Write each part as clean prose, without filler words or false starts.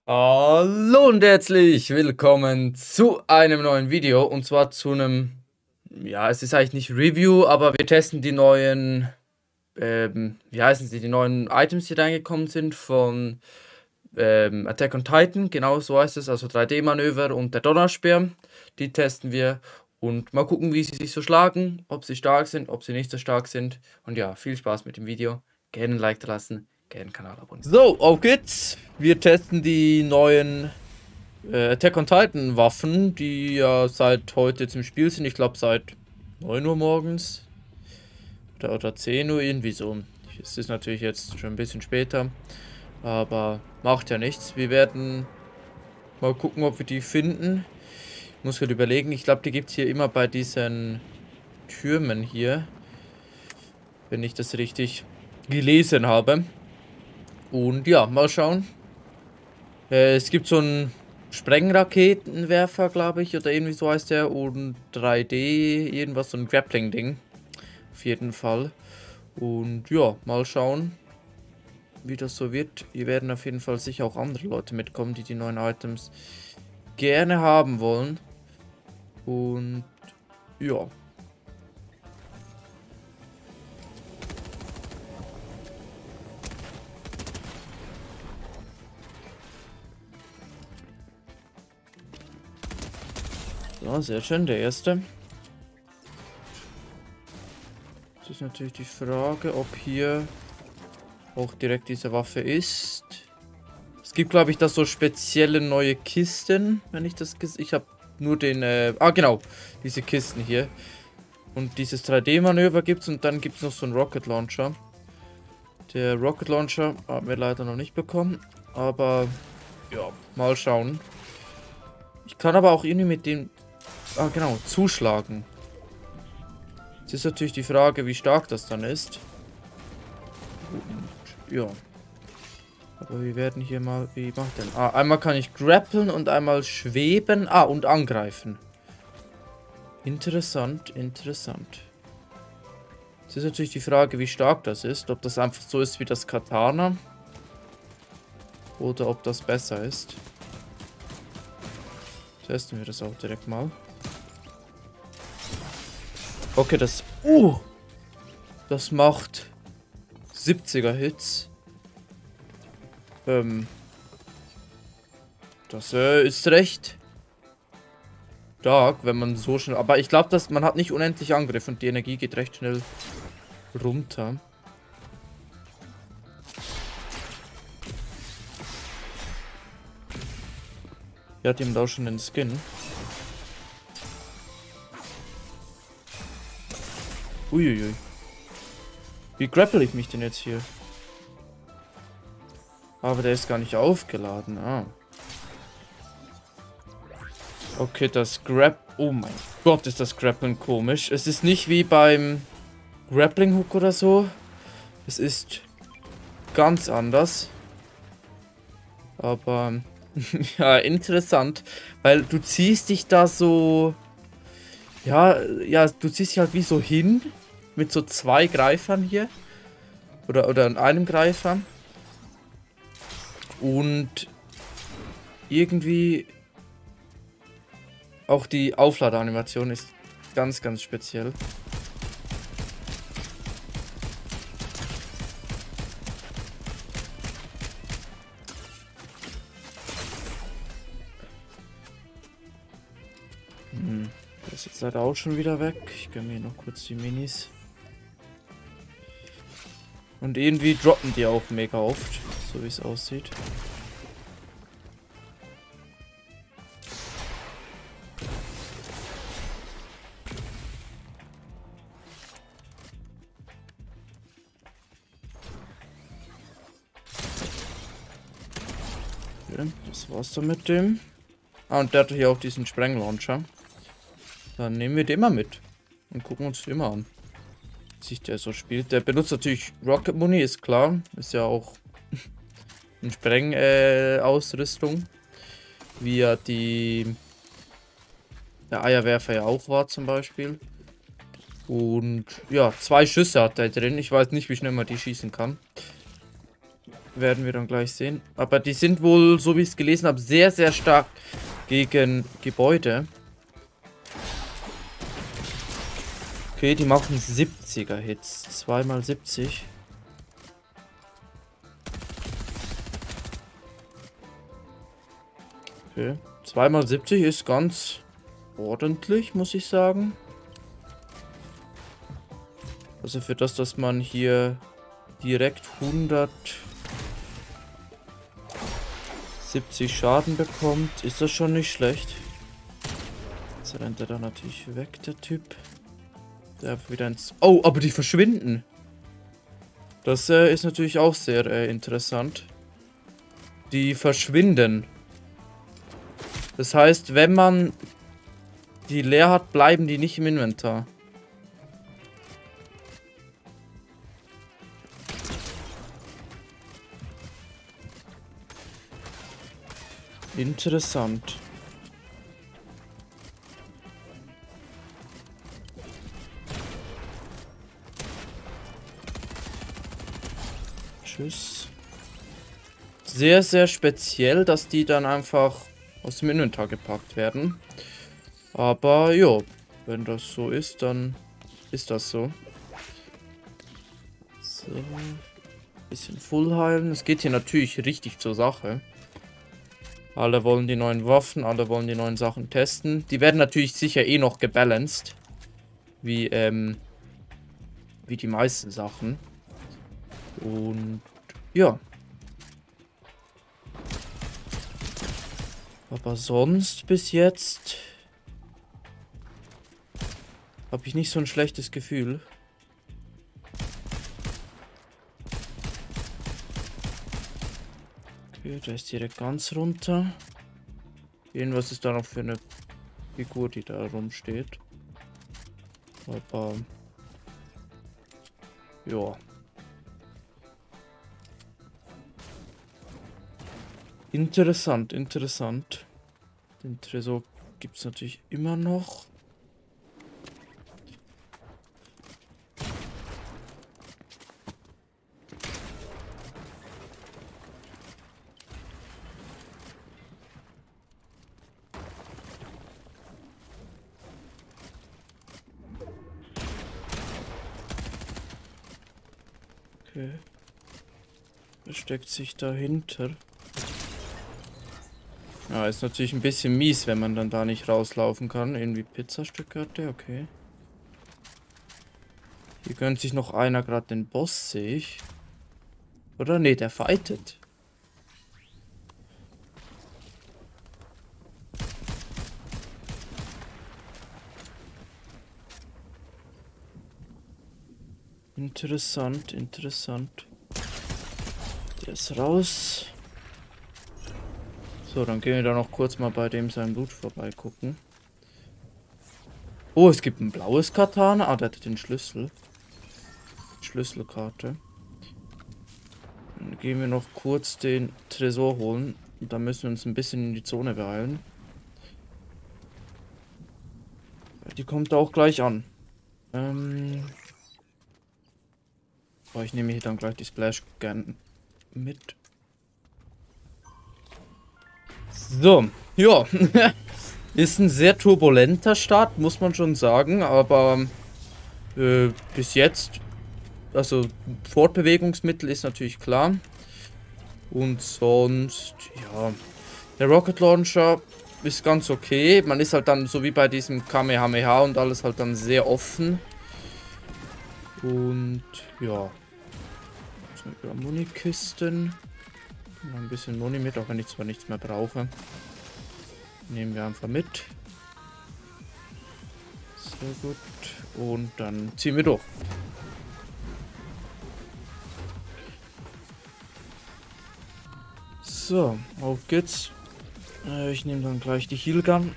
Hallo und herzlich willkommen zu einem neuen Video und zwar zu einem, ja, es ist eigentlich nicht Review, aber wir testen die neuen, wie heißen sie, die neuen Items, die reingekommen sind von Attack on Titan, genau so heißt es, also 3D-Manöver und der Donnerspeer, die testen wir und mal gucken, wie sie sich so schlagen, ob sie stark sind, ob sie nicht so stark sind und ja, viel Spaß mit dem Video, gerne ein Like da lassen. Gerne Kanal abonnieren. So, auf geht's. Wir testen die neuen Attack on Titan Waffen, die ja seit heute jetzt im Spiel sind. Ich glaube seit 9 Uhr morgens. Oder 10 Uhr, irgendwie so. Es ist natürlich jetzt schon ein bisschen später. Aber macht ja nichts. Wir werden mal gucken, ob wir die finden. Ich muss gerade überlegen. Ich glaube, die gibt es hier immer bei diesen Türmen hier. Wenn ich das richtig gelesen habe. Und ja, mal schauen. Es gibt so einen Sprengraketenwerfer, glaube ich, oder irgendwie so heißt der. Und 3D, irgendwas, so ein Grappling-Ding. Auf jeden Fall. Und ja, mal schauen, wie das so wird. Hier werden auf jeden Fall sicher auch andere Leute mitkommen, die die neuen Items gerne haben wollen. Und ja. So, sehr schön, der erste. Jetzt ist natürlich die Frage, ob hier auch direkt diese Waffe ist. Es gibt, glaube ich, da so spezielle neue Kisten, wenn ich das... Ich habe nur den... genau, diese Kisten hier. Und dieses 3D-Manöver gibt es und dann gibt es noch so einen Rocket Launcher. Der Rocket Launcher haben wir leider noch nicht bekommen, aber ja, mal schauen. Ich kann aber auch irgendwie mit dem... genau, zuschlagen. Jetzt ist natürlich die Frage, wie stark das dann ist. Und ja. Aber wir werden hier mal... Wie macht denn? Einmal kann ich grappeln und einmal schweben. Und angreifen. Interessant, interessant. Jetzt ist natürlich die Frage, wie stark das ist. Ob das einfach so ist wie das Katana. Oder ob das besser ist. Testen wir das auch direkt mal. Okay, das... Das macht 70er Hits. Das ist recht stark, wenn man so schnell... Aber ich glaube, man hat nicht unendlich Angriff und die Energie geht recht schnell runter. Ja, die haben da auch schon den Skin. Uiuiui. Wie grapple ich mich denn jetzt hier? Aber der ist gar nicht aufgeladen. Okay, das Oh mein Gott, ist das Grappling komisch. Es ist nicht wie beim Grappling Hook oder so. Es ist ganz anders. Aber ja, interessant. Weil du ziehst dich da so... Ja, du ziehst dich halt wie so hin. Mit so 2 Greifern hier. Oder einem Greifer. Und irgendwie auch die Aufladeanimation ist ganz, ganz speziell. Der ist jetzt leider auch schon wieder weg. Ich gönne mir noch kurz die Minis. Und irgendwie droppen die auch mega oft, so wie es aussieht. Okay, das war's dann mit dem. Und der hatte hier auch diesen Sprenglauncher. Dann nehmen wir den mal mit und gucken uns den mal an. Wie sich der so spielt. Der benutzt natürlich Rocket Money, ist klar. Ist ja auch eine Sprengausrüstung. Wie ja der Eierwerfer ja auch war zum Beispiel. Und ja, 2 Schüsse hat er drin. Ich weiß nicht, wie schnell man die schießen kann. werden wir dann gleich sehen. Aber die sind wohl, so wie ich es gelesen habe, sehr, sehr stark gegen Gebäude. Okay, die machen 70er Hits. 2x70. Okay. 2x70 ist ganz ordentlich, muss ich sagen. Also für das, dass man hier direkt 170 Schaden bekommt, ist das schon nicht schlecht. Jetzt rennt er da natürlich weg, der Typ. Der wieder ins... Oh, aber die verschwinden. Das ist natürlich auch sehr interessant. Die verschwinden. Das heißt, wenn man die leer hat, bleiben die nicht im Inventar. Interessant. Tschüss. Sehr, sehr speziell, dass die dann einfach aus dem Inventar gepackt werden. Aber jo, wenn das so ist, dann ist das so. So. Bisschen Full heilen. Es geht hier natürlich richtig zur Sache. Alle wollen die neuen Waffen, alle wollen die neuen Sachen testen. Die werden natürlich sicher eh noch gebalanced. Wie die meisten Sachen. Und ja. Aber sonst bis jetzt habe ich nicht so ein schlechtes Gefühl. Okay, der ist direkt ganz runter. Irgendwas ist da noch für eine Figur, die da rumsteht. Aber ja. Interessant, interessant. Den Tresor gibt es natürlich immer noch. Okay. Versteckt sich dahinter. Ja, ist natürlich ein bisschen mies, wenn man dann da nicht rauslaufen kann. Irgendwie Pizzastücke hat der, okay. Hier gönnt sich noch einer gerade den Boss, sehe ich. Oder? Nee, der fightet. Interessant, interessant. Der ist raus. So, dann gehen wir da noch kurz mal bei dem seinem Loot vorbeigucken. Oh, es gibt ein blaues Katana. Ah, der hat den Schlüssel. Schlüsselkarte. Dann gehen wir noch kurz den Tresor holen. Und dann müssen wir uns ein bisschen in die Zone beeilen. Die kommt auch gleich an. Oh, ich nehme hier dann gleich die Splash Gun mit. So, ja. Ist ein sehr turbulenter Start, muss man schon sagen, aber bis jetzt, also Fortbewegungsmittel ist natürlich klar. Und sonst, ja, der Rocket Launcher ist ganz okay. Man ist halt dann, so wie bei diesem Kamehameha und alles, halt dann sehr offen. Und ja, so Munikisten. Noch ein bisschen Muni mit, auch wenn ich zwar nichts mehr brauche. Nehmen wir einfach mit. Sehr gut. Und dann ziehen wir durch. So, auf geht's. Ich nehme dann gleich die Heal Gun.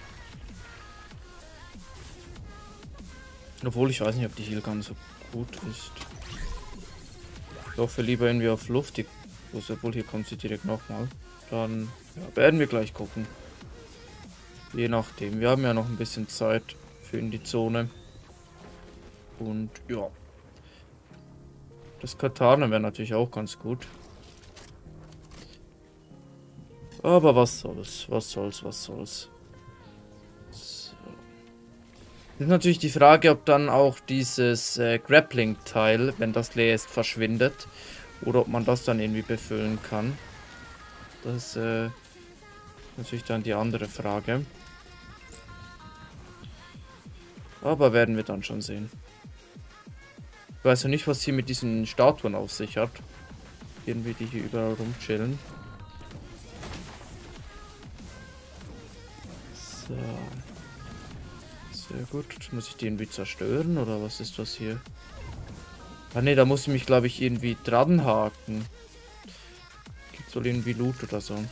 Obwohl, ich weiß nicht, ob die Heal Gun so gut ist. Ich hoffe lieber irgendwie auf Luft. Obwohl, hier kommt sie direkt nochmal. Dann ja, werden wir gleich gucken. Je nachdem. Wir haben ja noch ein bisschen Zeit für in die Zone. Und ja. Das Katana wäre natürlich auch ganz gut. Aber was soll's, was soll's, was soll's. So. Ist natürlich die Frage, ob dann auch dieses Grappling-Teil, wenn das leer ist, verschwindet. Oder ob man das dann irgendwie befüllen kann. Das ist natürlich dann die andere Frage. Aber werden wir dann schon sehen. Ich weiß ja nicht, was hier mit diesen Statuen auf sich hat. Irgendwie die hier überall rumchillen. So. Sehr gut. Muss ich die irgendwie zerstören oder was ist das hier? Ah ne, da muss ich mich, glaube ich, irgendwie dran haken. Gibt wohl irgendwie Loot oder so.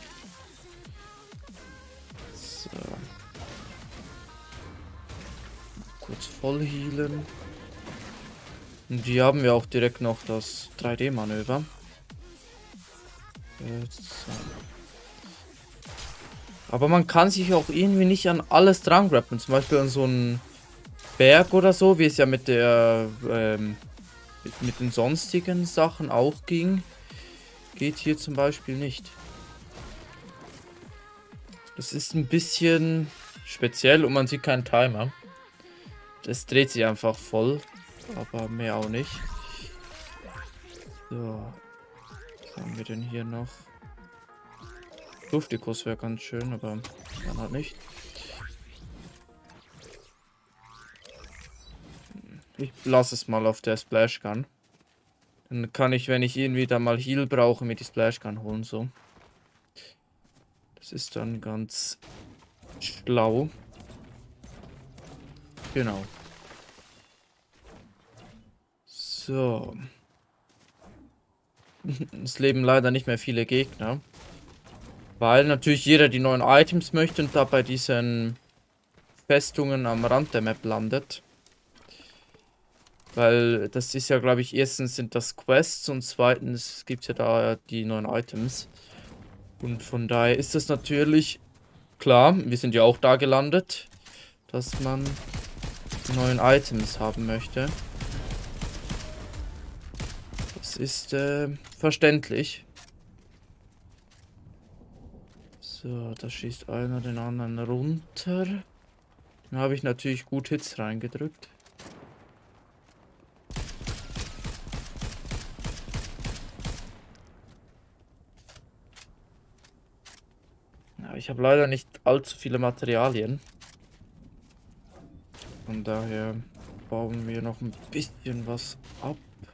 So. Kurz voll healen. Und hier haben wir auch direkt noch das 3D-Manöver. So. Aber man kann sich auch irgendwie nicht an alles dran grappen. Zum Beispiel an so einen Berg oder so, wie es ja mit der mit den sonstigen Sachen auch ging. Geht hier zum Beispiel nicht. Das ist ein bisschen speziell und man sieht keinen Timer. Das dreht sich einfach voll, aber mehr auch nicht. So. Was haben wir denn hier noch? Luftikus wäre ganz schön, aber dann halt nicht. Ich lasse es mal auf der Splash Gun. Dann kann ich, wenn ich irgendwie da mal Heal brauche, mir die Splash Gun holen, so. Das ist dann ganz schlau. Genau. So. Es leben leider nicht mehr viele Gegner. Weil natürlich jeder die neuen Items möchte und da bei diesen Festungen am Rand der Map landet. Weil das ist ja, glaube ich, erstens sind das Quests und zweitens gibt es ja da die neuen Items. Und von daher ist das natürlich klar, wir sind ja auch da gelandet, dass man die neuen Items haben möchte. Das ist verständlich. So, da schießt einer den anderen runter. Dann habe ich natürlich gut Hits reingedrückt. Ja, ich habe leider nicht allzu viele Materialien. Von daher bauen wir noch ein bisschen was ab.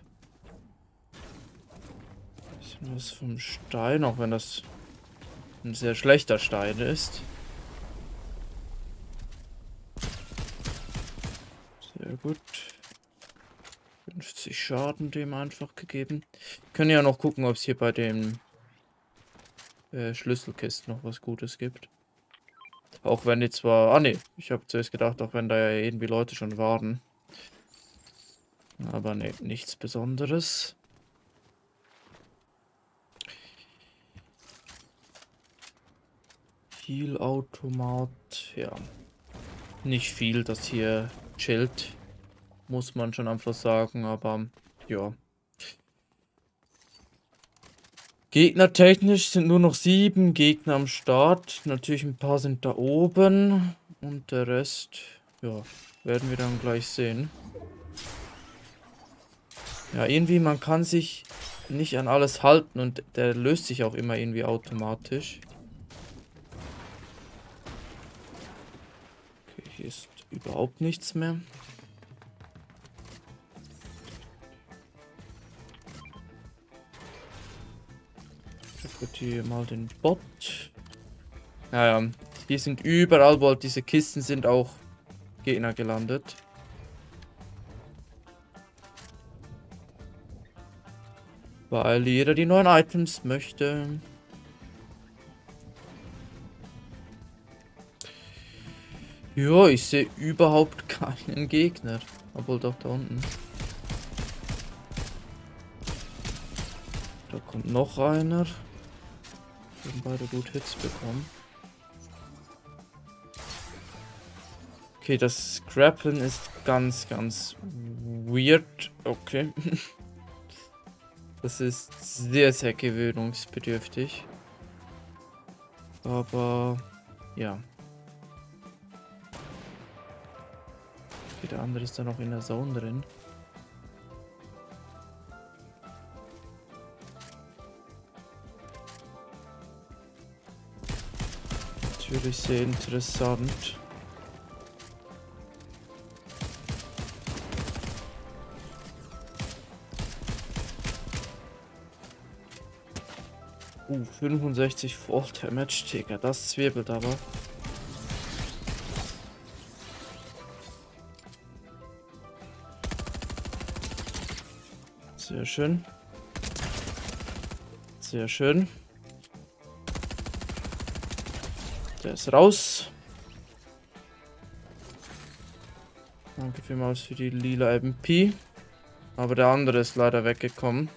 Ein bisschen was vom Stein, auch wenn das ein sehr schlechter Stein ist. Sehr gut. 50 Schaden dem einfach gegeben. Wir können ja noch gucken, ob es hier bei den Schlüsselkisten noch was Gutes gibt. Auch wenn die zwar... Ah ne, ich habe zuerst gedacht, auch wenn da ja irgendwie Leute schon waren. Aber ne, nichts Besonderes. Heal-Automat, ja. Nicht viel, das hier chillt. Muss man schon einfach sagen, aber ja. Gegnertechnisch sind nur noch 7 Gegner am Start. Natürlich ein paar sind da oben. Und der Rest, ja, werden wir dann gleich sehen. Ja, irgendwie, man kann sich nicht an alles halten und der löst sich auch immer irgendwie automatisch. Okay, hier ist überhaupt nichts mehr. Hier mal den Bot. Naja, hier sind überall, wo halt diese Kisten sind, auch Gegner gelandet. Weil jeder die neuen Items möchte. Ja, ich sehe überhaupt keinen Gegner. Obwohl doch da unten. Da kommt noch einer. Wir haben beide gut Hits bekommen. Okay, das Grappeln ist ganz, ganz weird. Okay. Das ist sehr, sehr gewöhnungsbedürftig. Aber ja. Okay, der andere ist da noch in der Zone drin. Natürlich sehr interessant. . 65 Volt Damage, Digga, das zwirbelt aber. Sehr schön. Sehr schön. Der ist raus. Danke vielmals für die lila MP. Aber der andere ist leider weggekommen.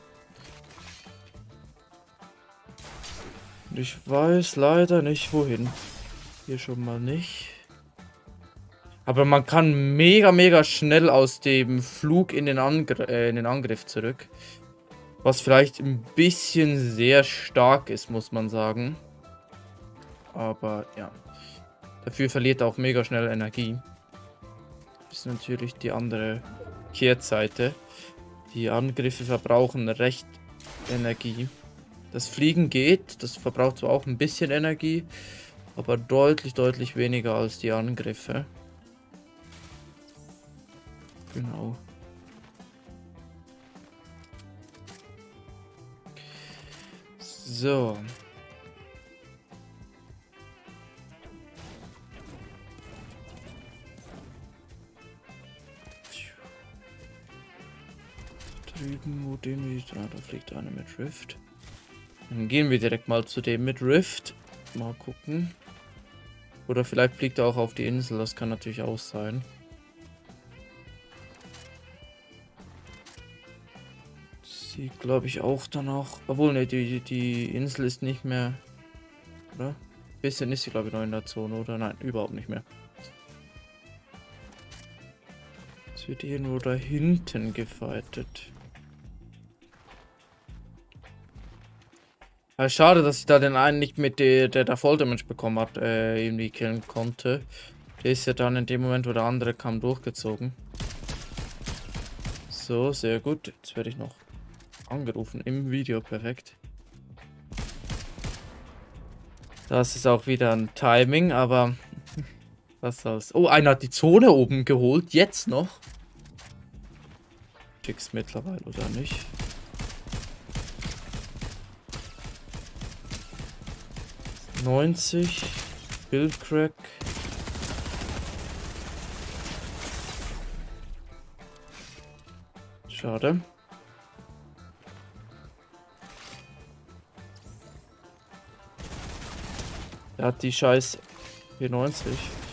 Und ich weiß leider nicht wohin. Hier schon mal nicht. Aber man kann mega schnell aus dem Flug in den Angriff zurück. Was vielleicht ein bisschen sehr stark ist, muss man sagen. Aber ja. Dafür verliert er auch mega schnell Energie. Das ist natürlich die andere Kehrseite. Die Angriffe verbrauchen recht Energie. Das Fliegen geht. Das verbraucht zwar auch ein bisschen Energie. Aber deutlich weniger als die Angriffe. Genau. So. Drüben, wo dem ist. Ah, da fliegt einer mit Rift. Dann gehen wir direkt mal zu dem mit Rift. Mal gucken. Oder vielleicht fliegt er auch auf die Insel. Das kann natürlich auch sein. Sieht, glaube ich, auch danach. Obwohl, ne, die Insel ist nicht mehr. Oder? Bisschen ist sie, glaube ich, noch in der Zone, oder? Nein, überhaupt nicht mehr. Es wird irgendwo da hinten gefightet. Ja, schade, dass ich da den einen nicht mit der da Voll Damage bekommen hat, irgendwie killen konnte. Der ist ja dann in dem Moment, wo der andere kam, durchgezogen. So, sehr gut. Jetzt werde ich noch angerufen im Video, perfekt. Das ist auch wieder ein Timing, aber was soll's. Oh, einer hat die Zone oben geholt, jetzt noch. Schick's mittlerweile oder nicht? ...90... Buildcrack... Schade. Er hat die scheiß 94.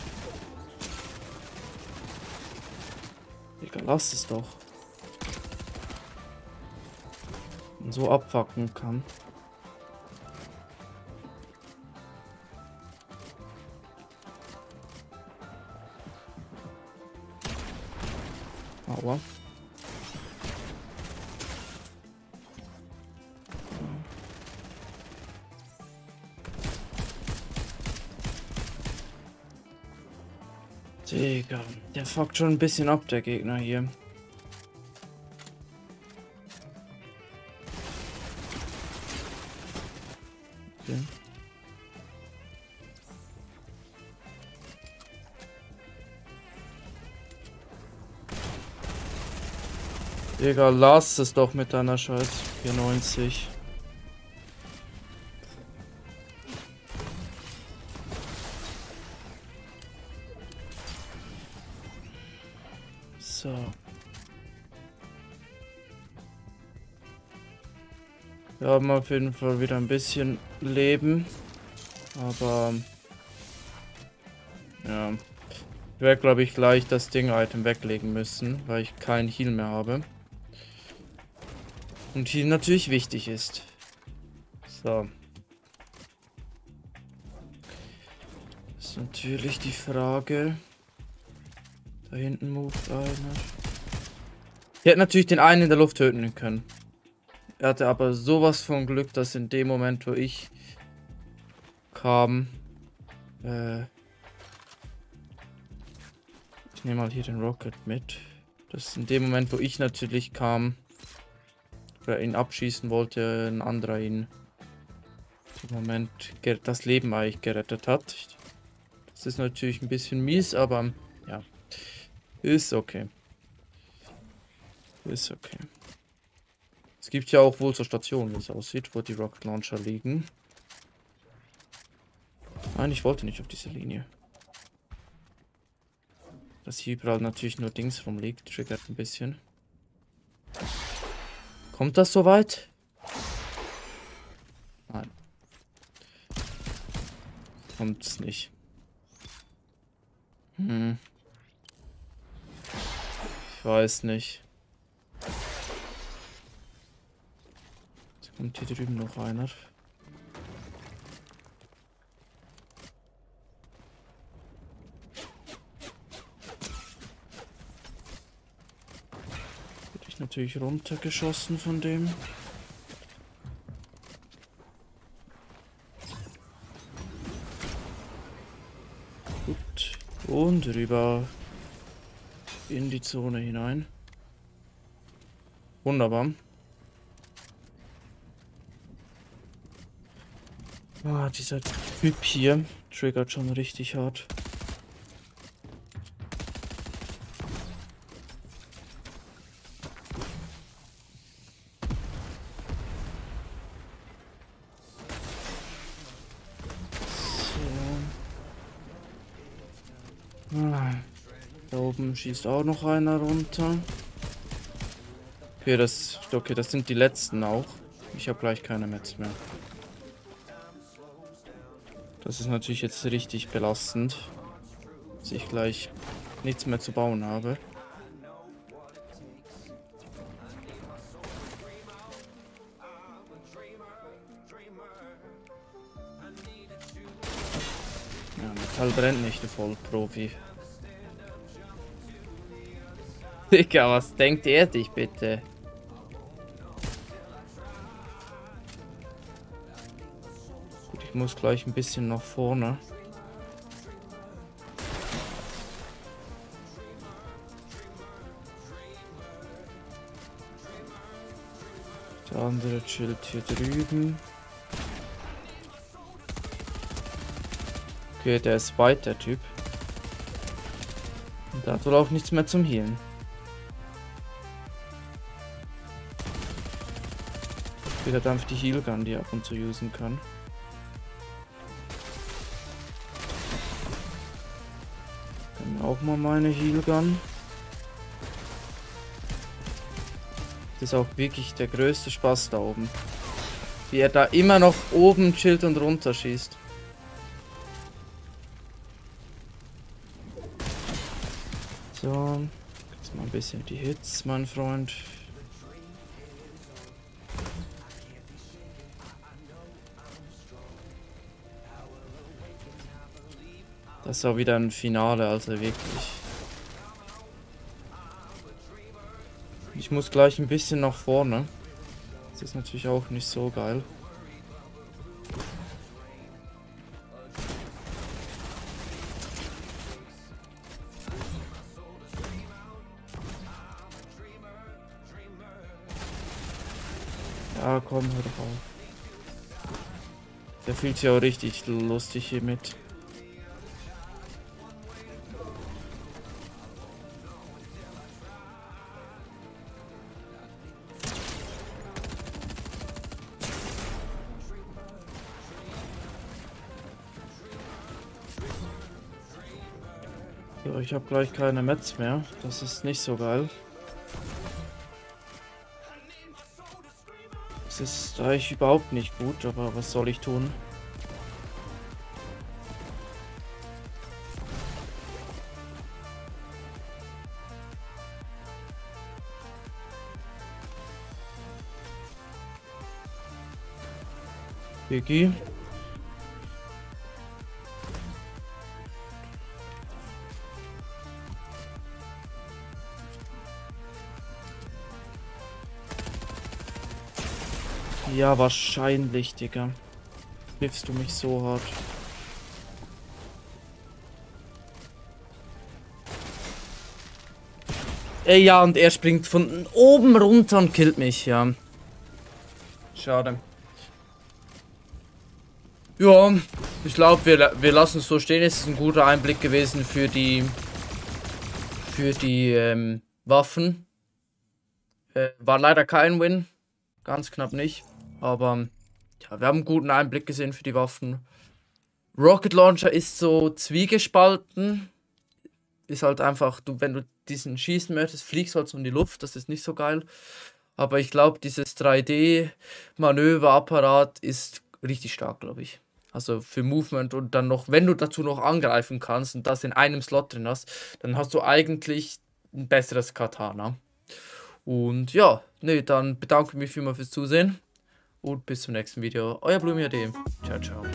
Digga, lass es doch. Und so abfacken kann. Aua. Digga, der fuckt schon ein bisschen ab, der Gegner hier. Okay. Digga, lass es doch mit deiner Scheiß 94. So. Wir haben auf jeden Fall wieder ein bisschen Leben. Aber ja. Ich werde, glaube ich, gleich das Ding-Item weglegen müssen, weil ich keinen Heal mehr habe. Und Heal natürlich wichtig ist. So. Das ist natürlich die Frage. Da hinten moved einer. Ich hätte natürlich den einen in der Luft töten können. Er hatte aber sowas von Glück, dass in dem Moment, wo ich kam. Ich nehme mal hier den Rocket mit. Das ist in dem Moment, wo ich natürlich kam, oder ihn abschießen wollte, ein anderer ihn im Moment das Leben eigentlich gerettet hat. Das ist natürlich ein bisschen mies, aber ja, ist okay. Ist okay. Es gibt ja auch wohl so Stationen, wie es aussieht, wo die Rocket Launcher liegen. Nein, ich wollte nicht auf diese Linie. Dass hier überall natürlich nur Dings rumliegt, triggert ein bisschen. Kommt das soweit? Nein. Kommt's nicht. Ich weiß nicht. Jetzt kommt hier drüben noch einer. Hätte ich natürlich runtergeschossen von dem. Gut. Und rüber in die Zone hinein. Wunderbar. Ah, dieser Typ hier triggert schon richtig hart. So. Ah, da oben schießt auch noch einer runter. Okay, das sind die letzten auch. Ich habe gleich keine Metz mehr. Das ist natürlich jetzt richtig belastend, dass ich gleich nichts mehr zu bauen habe. Ja, Metall brennt nicht, du Vollprofi. Digga, was denkt er sich bitte? Gut, ich muss gleich ein bisschen nach vorne. Der andere chillt hier drüben. Okay, der ist weit, der Typ. Und der hat wohl auch nichts mehr zum Healen. Wieder einfach die Healgun, die ab und zu usen kann. Dann auch mal meine Healgun. Das ist auch wirklich der größte Spaß da oben. Wie er da immer noch oben chillt und runter schießt. So, jetzt mal ein bisschen die Hits, mein Freund. Das ist auch wieder ein Finale, also wirklich. Ich muss gleich ein bisschen nach vorne. Das ist natürlich auch nicht so geil. Ja, komm, hör doch auf. Der fühlt sich auch richtig lustig hier mit. So, ich habe gleich keine Metz mehr. Das ist nicht so geil. Das ist eigentlich überhaupt nicht gut, aber was soll ich tun? Biggie. Ja, wahrscheinlich, Digga. Triffst du mich so hart? Ey, ja, und er springt von oben runter und killt mich, ja. Schade. Ja, ich glaube, wir lassen es so stehen. Es ist ein guter Einblick gewesen für die Waffen. War leider kein Win. Ganz knapp nicht. Aber ja, wir haben einen guten Einblick gesehen für die Waffen. Rocket Launcher ist so zwiegespalten. Ist halt einfach, wenn du diesen schießen möchtest, fliegst halt so in die Luft. Das ist nicht so geil. Aber ich glaube, dieses 3D-Manöverapparat ist richtig stark, glaube ich. Also für Movement und dann noch, wenn du dazu noch angreifen kannst und das in einem Slot drin hast, dann hast du eigentlich ein besseres Katana. Und ja, nee, dann bedanke ich mich vielmals fürs Zusehen und bis zum nächsten Video. Euer Blumi.de. Ciao, ciao.